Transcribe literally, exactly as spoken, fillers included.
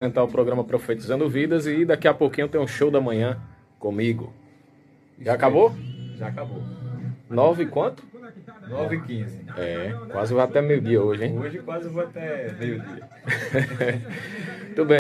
O programa Profetizando Vidas e daqui a pouquinho tem um show da manhã comigo. Já acabou? Já acabou. Nove e quanto? nove e quinze. É, quase vai até meio-dia hoje, hein? Hoje quase vou até meio-dia. Muito bem.